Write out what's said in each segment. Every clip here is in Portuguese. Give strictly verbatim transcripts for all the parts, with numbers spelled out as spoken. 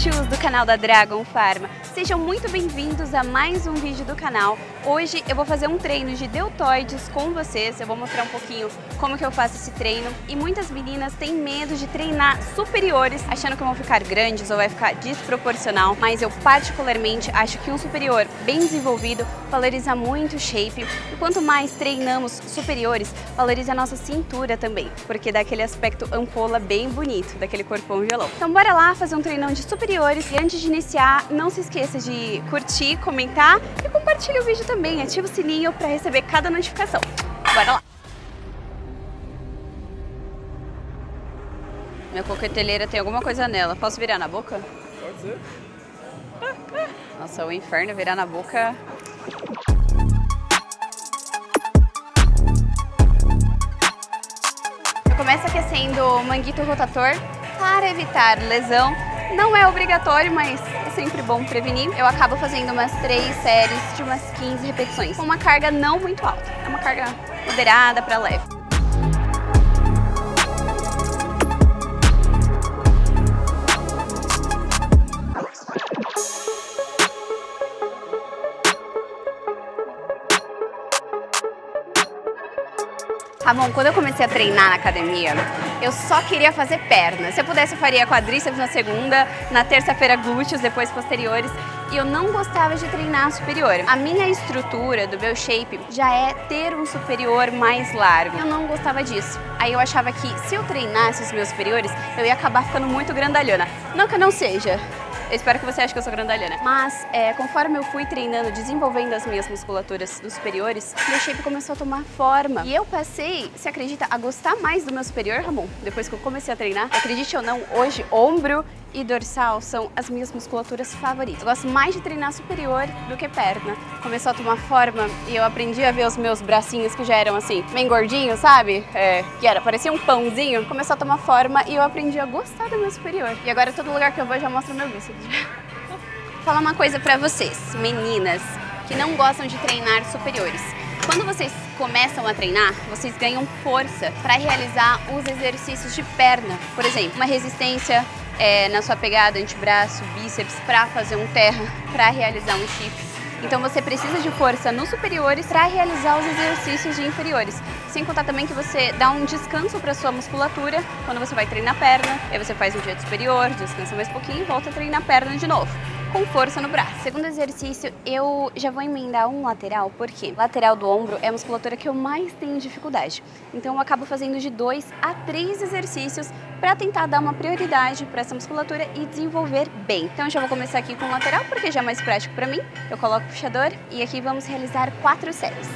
Chus do canal da Dragon Pharma. Sejam muito bem-vindos a mais um vídeo do canal. Hoje eu vou fazer um treino de deltoides com vocês. Eu vou mostrar um pouquinho como que eu faço esse treino. E muitas meninas têm medo de treinar superiores, achando que vão ficar grandes ou vai ficar desproporcional. Mas eu particularmente acho que um superior bem desenvolvido valoriza muito o shape. E quanto mais treinamos superiores, valoriza a nossa cintura também, porque dá aquele aspecto ampola bem bonito, daquele corpão gelão. Então bora lá fazer um treinão de superiores. E antes de iniciar, não se esqueça de curtir, comentar e compartilhar o vídeo também. Ativa o sininho para receber cada notificação. Bora lá! Minha coqueteleira tem alguma coisa nela. Posso virar na boca? Pode ser. Nossa, o inferno virar na boca. Eu começo aquecendo o manguito rotator para evitar lesão. Não é obrigatório, mas é sempre bom prevenir. Eu acabo fazendo umas três séries de umas quinze repetições, com uma carga não muito alta. É uma carga moderada para leve. Tá bom, quando eu comecei a treinar na academia, eu só queria fazer perna. Se eu pudesse, eu faria quadríceps na segunda, na terça-feira glúteos, depois posteriores. E eu não gostava de treinar superior. A minha estrutura do meu shape já é ter um superior mais largo. Eu não gostava disso. Aí eu achava que se eu treinasse os meus superiores, eu ia acabar ficando muito grandalhona. Não que eu não seja. Eu espero que você ache que eu sou grandalhona. Mas, é, conforme eu fui treinando, desenvolvendo as minhas musculaturas dos superiores, meu shape começou a tomar forma. E eu passei, você acredita, a gostar mais do meu superior, Ramon? Depois que eu comecei a treinar, acredite ou não, hoje, ombro e dorsal são as minhas musculaturas favoritas. Eu gosto mais de treinar superior do que perna. Começou a tomar forma e eu aprendi a ver os meus bracinhos que já eram assim, bem gordinhos, sabe? É, que era, parecia um pãozinho. Começou a tomar forma e eu aprendi a gostar do meu superior. E agora todo lugar que eu vou eu já mostro o meu bíceps. Vou falar uma coisa pra vocês, meninas, que não gostam de treinar superiores. Quando vocês começam a treinar, vocês ganham força para realizar os exercícios de perna. Por exemplo, uma resistência é, na sua pegada, antebraço, bíceps, para fazer um terra, para realizar um chifre. Então você precisa de força nos superiores para realizar os exercícios de inferiores. Sem contar também que você dá um descanso para sua musculatura quando você vai treinar perna. Aí você faz um dia de superior, descansa mais um pouquinho e volta a treinar perna de novo, com força no braço. Segundo exercício, eu já vou emendar um lateral, porque lateral do ombro é a musculatura que eu mais tenho dificuldade. Então eu acabo fazendo de dois a três exercícios para tentar dar uma prioridade para essa musculatura e desenvolver bem. Então eu já vou começar aqui com o lateral, porque já é mais prático para mim. Eu coloco o puxador e aqui vamos realizar quatro séries.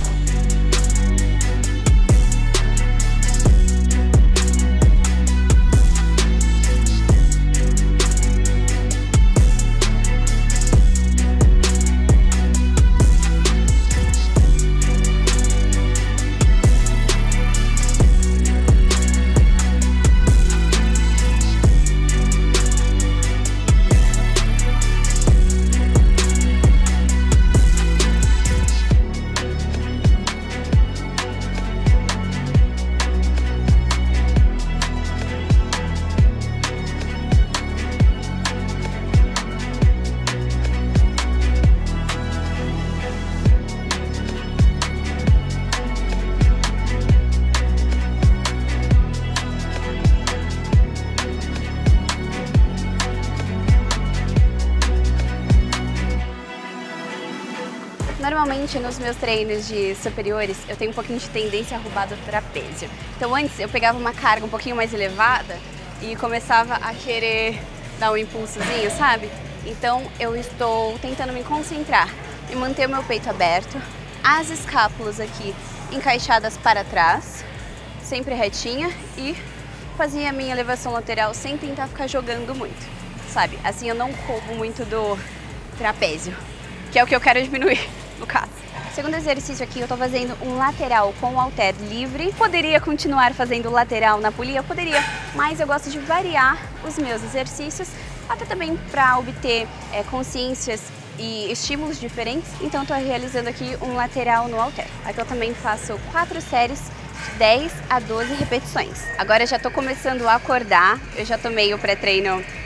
Normalmente nos meus treinos de superiores eu tenho um pouquinho de tendência a roubar do trapézio. Então antes eu pegava uma carga um pouquinho mais elevada e começava a querer dar um impulsozinho, sabe? Então eu estou tentando me concentrar e manter o meu peito aberto, as escápulas aqui encaixadas para trás, sempre retinha, e fazia a minha elevação lateral sem tentar ficar jogando muito, sabe? Assim eu não roubo muito do trapézio, que é o que eu quero diminuir. No caso. Segundo exercício aqui, eu tô fazendo um lateral com o halter livre. Poderia continuar fazendo lateral na polia? Poderia, mas eu gosto de variar os meus exercícios, até também para obter é, consciências e estímulos diferentes. Então eu tô realizando aqui um lateral no halter. Aqui eu também faço quatro séries de dez a doze repetições. Agora eu já tô começando a acordar, eu já tomei o pré-treino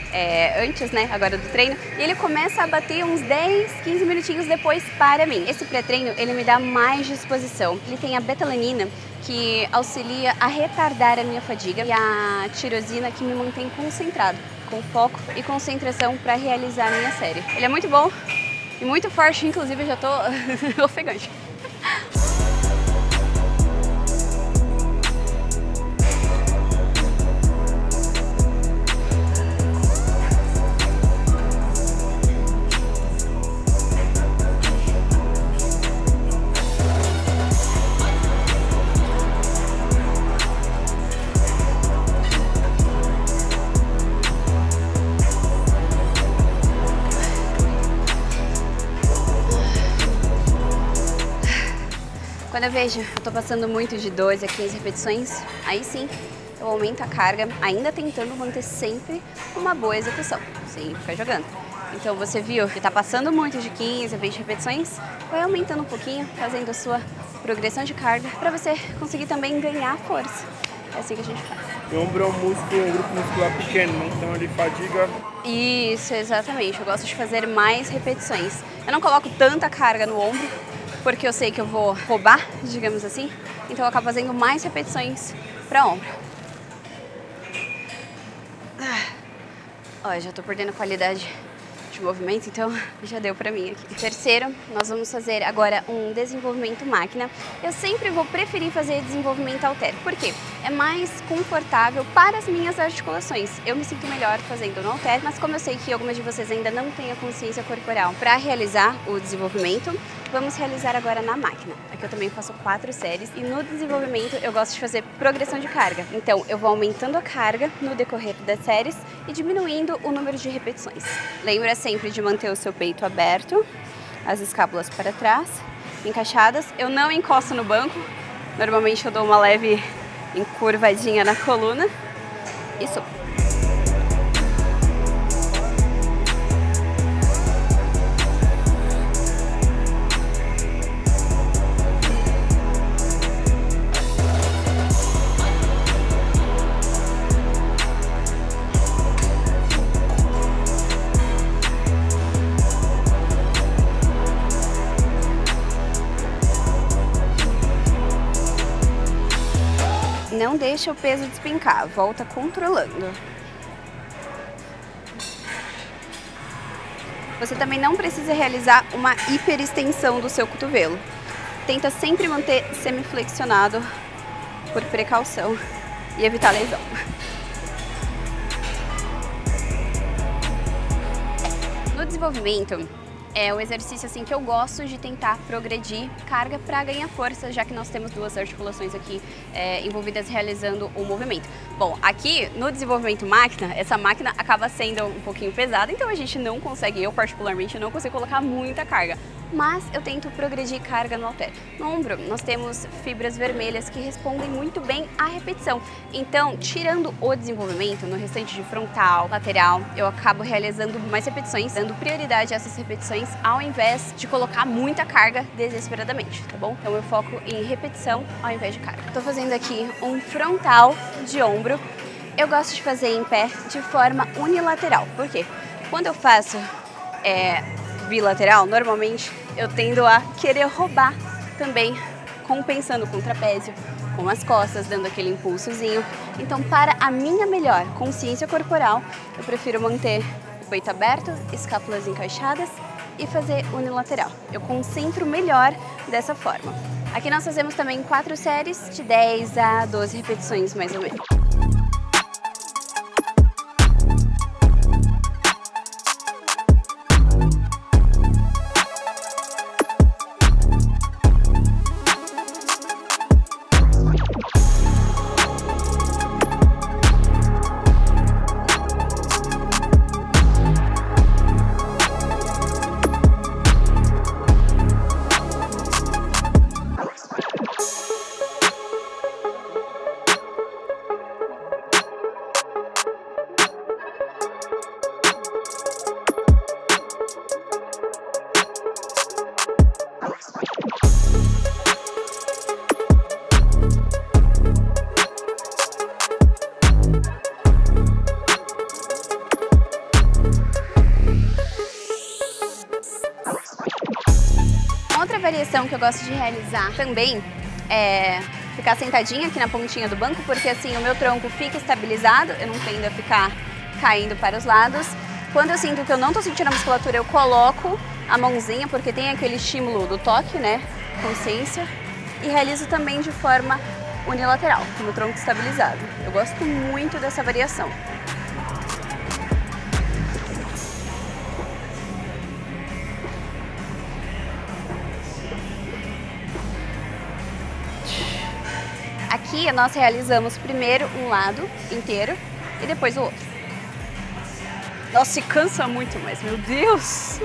é, antes, né, agora do treino, e ele começa a bater uns dez, quinze minutinhos depois para mim. Esse pré-treino, ele me dá mais disposição. Ele tem a betalanina, que auxilia a retardar a minha fadiga, e a tirosina, que me mantém concentrado, com foco e concentração para realizar a minha série. Ele é muito bom e muito forte, inclusive eu já tô ofegante. Quando eu vejo, eu tô passando muito de doze a quinze repetições, aí sim eu aumento a carga, ainda tentando manter sempre uma boa execução, sem ficar jogando. Então você viu que tá passando muito de quinze a vinte repetições, vai aumentando um pouquinho, fazendo a sua progressão de carga, para você conseguir também ganhar força. É assim que a gente faz. O ombro é um músculo, um grupo muscular pequeno, né? Então ele fadiga. Isso, exatamente. Eu gosto de fazer mais repetições. Eu não coloco tanta carga no ombro, porque eu sei que eu vou roubar, digamos assim, então eu acabo fazendo mais repetições para ombro. Ó, já tô perdendo qualidade de movimento, então já deu pra mim aqui. Terceiro, nós vamos fazer agora um desenvolvimento máquina. Eu sempre vou preferir fazer desenvolvimento halter. Por quê? É mais confortável para as minhas articulações. Eu me sinto melhor fazendo no halter, mas como eu sei que algumas de vocês ainda não têm a consciência corporal para realizar o desenvolvimento, vamos realizar agora na máquina. Aqui eu também faço quatro séries e no desenvolvimento eu gosto de fazer progressão de carga. Então eu vou aumentando a carga no decorrer das séries e diminuindo o número de repetições. Lembra sempre de manter o seu peito aberto, as escápulas para trás, encaixadas. Eu não encosto no banco, normalmente eu dou uma leve encurvadinha na coluna e subo. Não deixa o peso despencar, volta controlando. Você também não precisa realizar uma hiperextensão do seu cotovelo. Tenta sempre manter semiflexionado por precaução e evitar lesão. No desenvolvimento, é um exercício assim que eu gosto de tentar progredir carga para ganhar força, já que nós temos duas articulações aqui é, envolvidas realizando o movimento. Bom, aqui no desenvolvimento máquina, essa máquina acaba sendo um pouquinho pesada, então a gente não consegue, eu particularmente não consigo colocar muita carga. Mas eu tento progredir carga no halter. No ombro, nós temos fibras vermelhas que respondem muito bem à repetição. Então, tirando o desenvolvimento, no restante de frontal, lateral, eu acabo realizando mais repetições, dando prioridade a essas repetições, ao invés de colocar muita carga desesperadamente, tá bom? Então eu foco em repetição ao invés de carga. Tô fazendo aqui um frontal de ombro. Eu gosto de fazer em pé de forma unilateral. Por quê? Quando eu faço é, bilateral, normalmente eu tendo a querer roubar também, compensando com o trapézio, com as costas, dando aquele impulsozinho. Então, para a minha melhor consciência corporal, eu prefiro manter o peito aberto, escápulas encaixadas e fazer unilateral. Eu concentro melhor dessa forma. Aqui nós fazemos também quatro séries de dez a doze repetições, mais ou menos. outra variação que eu gosto de realizar também é ficar sentadinha aqui na pontinha do banco, porque assim o meu tronco fica estabilizado, eu não tendo a ficar caindo para os lados. Quando eu sinto que eu não tô sentindo a musculatura, eu coloco a mãozinha, porque tem aquele estímulo do toque, né, consciência, e realizo também de forma unilateral, com o tronco estabilizado. Eu gosto muito dessa variação. Aqui nós realizamos primeiro um lado inteiro e depois o outro. Nossa, se cansa muito, mas meu Deus!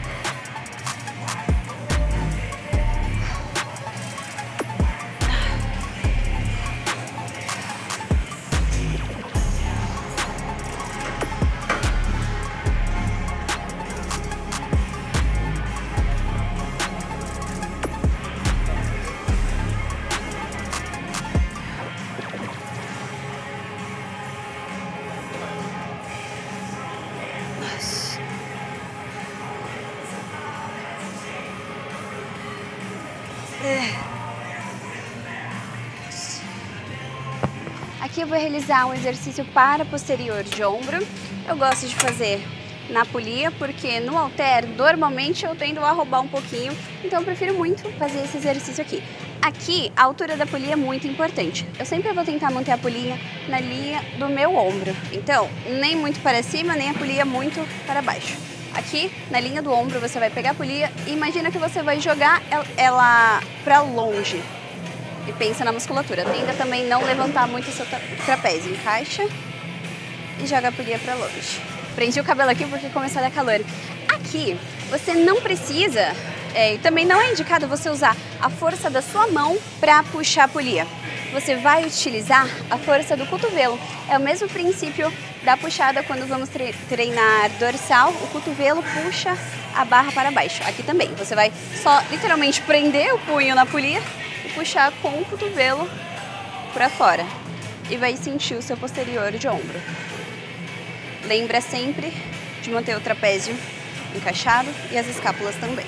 Aqui eu vou realizar um exercício para posterior de ombro. Eu gosto de fazer na polia, porque no halter, normalmente eu tendo a roubar um pouquinho, então eu prefiro muito fazer esse exercício aqui. Aqui, a altura da polia é muito importante. Eu sempre vou tentar manter a polia na linha do meu ombro. Então, nem muito para cima, nem a polia muito para baixo. Aqui, na linha do ombro, você vai pegar a polia e imagina que você vai jogar ela para longe. E pensa na musculatura. Tenta também não levantar muito o seu trapézio. Encaixa e joga a polia para longe. Prendi o cabelo aqui porque começou a dar calor. Aqui, você não precisa, é, e também não é indicado você usar a força da sua mão para puxar a polia. Você vai utilizar a força do cotovelo. É o mesmo princípio da puxada quando vamos tre treinar dorsal. O cotovelo puxa a barra para baixo. Aqui também, você vai só literalmente prender o punho na polia e puxar com o cotovelo para fora. E vai sentir o seu posterior de ombro. Lembra sempre de manter o trapézio encaixado e as escápulas também.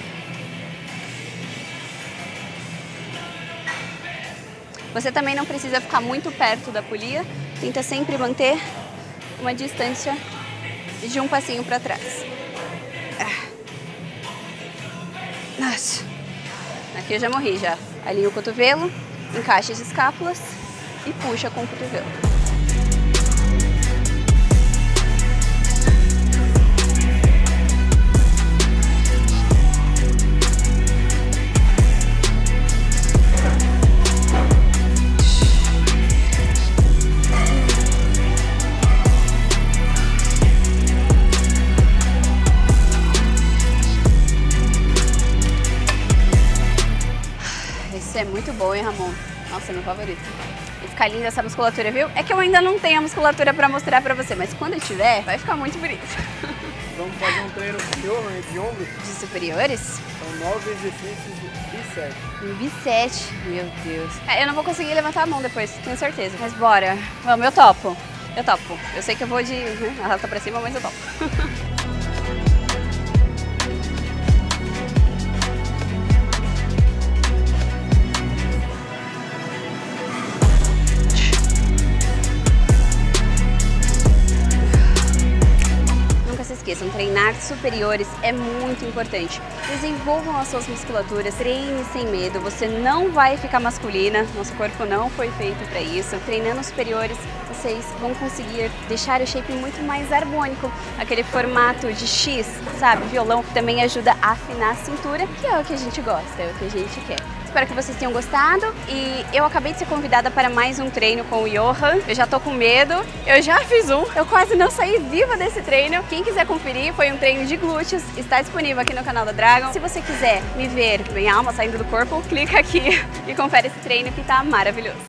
Você também não precisa ficar muito perto da polia, tenta sempre manter uma distância de um passinho para trás. Nossa, aqui eu já morri já. Alinha o cotovelo, encaixa as escápulas e puxa com o cotovelo. É muito bom, hein, Ramon? Nossa, é meu favorito. E ficar linda essa musculatura, viu? É que eu ainda não tenho a musculatura pra mostrar pra você, mas quando eu tiver, vai ficar muito bonito. Vamos fazer um treino superior de ombro? De superiores? São nove exercícios de bicep. Um bicep? Meu Deus. É, eu não vou conseguir levantar a mão depois, tenho certeza. Mas bora. Vamos, eu topo. Eu topo. Eu sei que eu vou de né, arrasta pra cima, mas eu topo. Esqueçam, treinar superiores é muito importante. Desenvolvam as suas musculaturas, treine sem medo, você não vai ficar masculina, nosso corpo não foi feito para isso. Treinando superiores, vocês vão conseguir deixar o shape muito mais harmônico, aquele formato de X, sabe, violão, que também ajuda a afinar a cintura, que é o que a gente gosta, é o que a gente quer. Espero que vocês tenham gostado e eu acabei de ser convidada para mais um treino com o Johan. Eu já tô com medo, eu já fiz um, eu quase não saí viva desse treino. Quem quiser conferir, foi um treino de glúteos, está disponível aqui no canal da Dragon. Se você quiser me ver minha alma saindo do corpo, clica aqui e confere esse treino que tá maravilhoso.